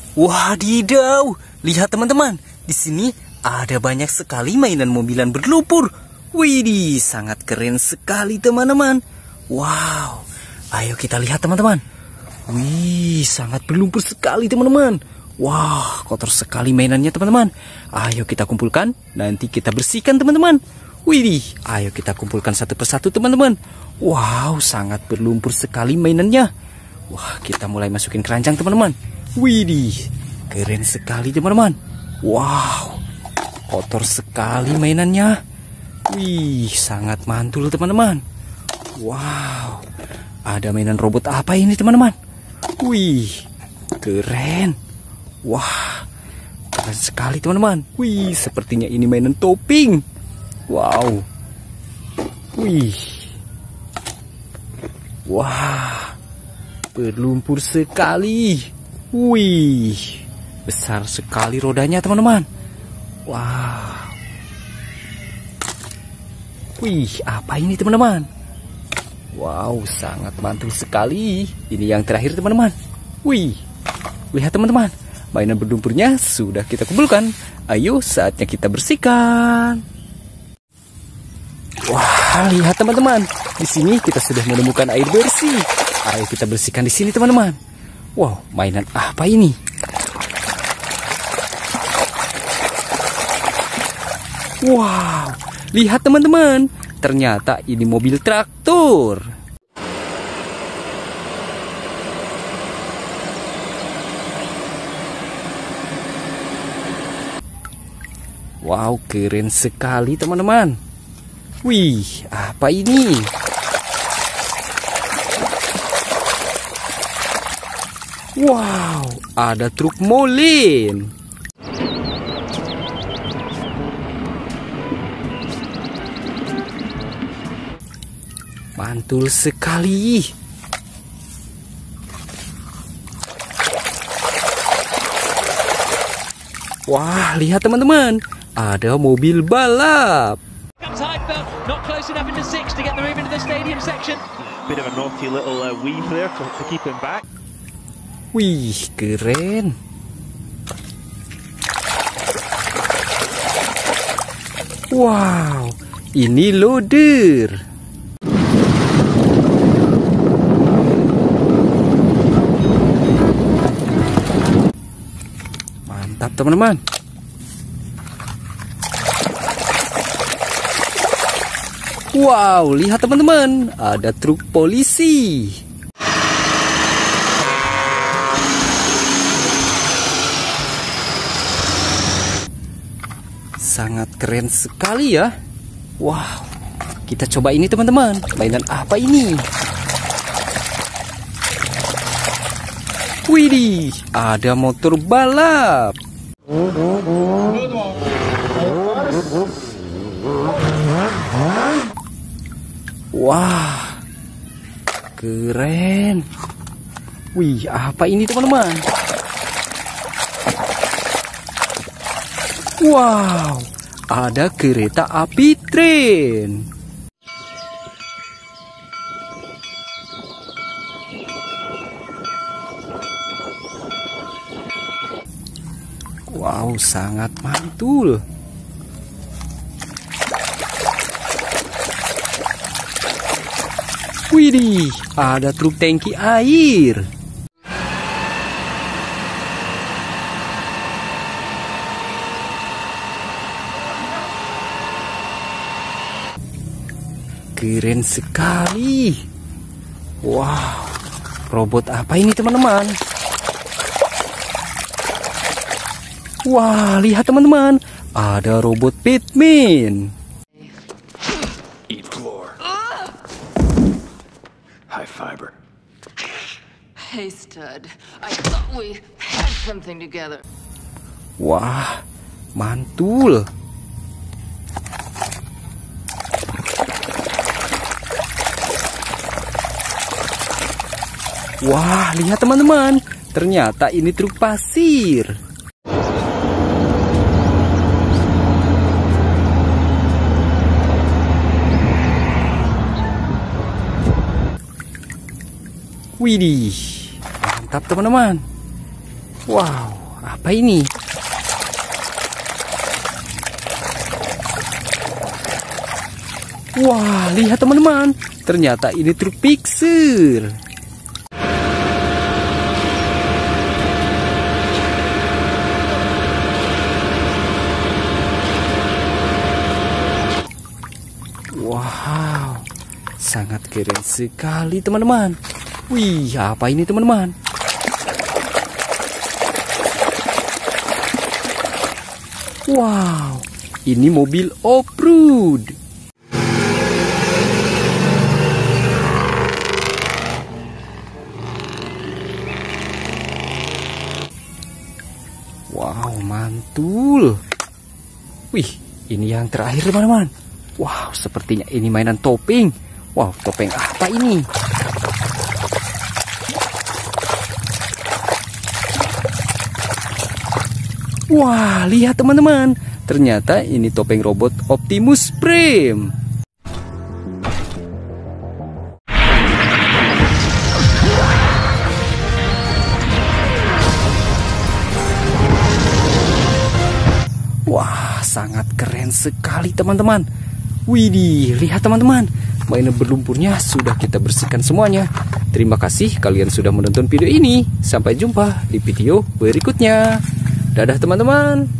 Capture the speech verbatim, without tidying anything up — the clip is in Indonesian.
Wadidaw, lihat teman-teman, di sini ada banyak sekali mainan mobilan berlumpur. Widih, sangat keren sekali teman-teman. Wow, ayo kita lihat teman-teman. Wih, sangat berlumpur sekali teman-teman. Wah, kotor sekali mainannya teman-teman. Ayo kita kumpulkan, nanti kita bersihkan teman-teman. Widih, ayo kita kumpulkan satu persatu teman-teman. Wow, sangat berlumpur sekali mainannya. Wah, kita mulai masukin keranjang teman-teman. Widih, keren sekali teman-teman. Wow, kotor sekali mainannya. Wih, sangat mantul teman-teman. Wow, ada mainan robot apa ini teman-teman? Wih, keren. Wah, keren sekali teman-teman. Wih, sepertinya ini mainan topping. Wow. Wih. Wah, berlumpur sekali. Wih, besar sekali rodanya teman-teman. Wow. Wih, apa ini teman-teman? Wow, sangat mantul sekali. Ini yang terakhir teman-teman. Wih, lihat teman-teman, mainan berlumpurnya sudah kita kumpulkan. Ayo, saatnya kita bersihkan. Wah, lihat teman-teman, di sini kita sudah menemukan air bersih. Ayo kita bersihkan di sini teman-teman. Wow, mainan apa ini? Wow, lihat teman-teman, ternyata ini mobil traktor. Wow, keren sekali teman-teman. Wih, apa ini? Wow, ada truk molen. Mantul sekali. Wah, lihat teman-teman, ada mobil balap. Not close enough into six to get the move into the stadium section. Bit of a naughty little uh, weave there to, to keep him back. Wih, keren. Wow, ini loader. Mantap teman-teman. Wow, lihat teman-teman, ada truk polisi. Sangat keren sekali ya. Wow, kita coba ini teman-teman. Mainan apa ini? Widih, ada motor balap. Wah, keren. Wih, apa ini teman-teman? Wow, ada kereta api tren. Wow, sangat mantul. Widih, ada truk tangki air. Keren sekali. Wow, robot apa ini teman-teman? Wah, lihat teman-teman, ada robot Batman. Eat floor. High fiber. Hey stud, I thought we had something together. Wah, mantul. Wah, lihat teman-teman, ternyata ini truk pasir. Widih, mantap teman-teman. Wow. apa ini? Wah, lihat teman-teman. Ternyata ini truk Pixar. Wow, sangat keren sekali teman-teman. Wih, apa ini teman-teman? Wow, ini mobil off-road. Wow, mantul. Wih, ini yang terakhir teman-teman. Wow, sepertinya ini mainan topeng. Wow, topeng apa ini? Wah, lihat teman-teman. Ternyata ini topeng robot Optimus Prime. Wah, sangat keren sekali teman-teman. Widih, lihat teman-teman, mainan berlumpurnya sudah kita bersihkan semuanya. Terima kasih kalian sudah menonton video ini. Sampai jumpa di video berikutnya. Dadah teman-teman.